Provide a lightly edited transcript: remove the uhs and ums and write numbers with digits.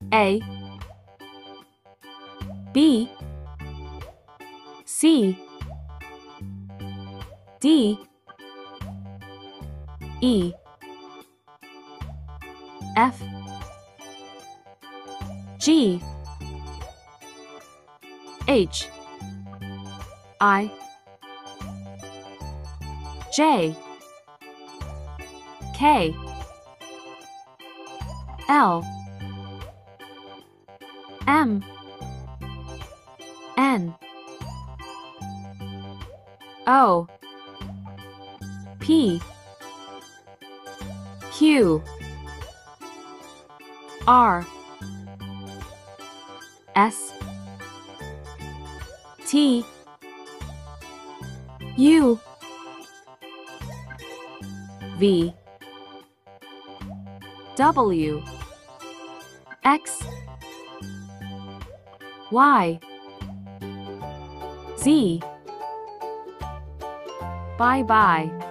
A, B, C, D, E, F, G, H, I, J, K, L, M, N, O, P, Q, R, S, T, U, V, W, X, Y, Z. Bye bye.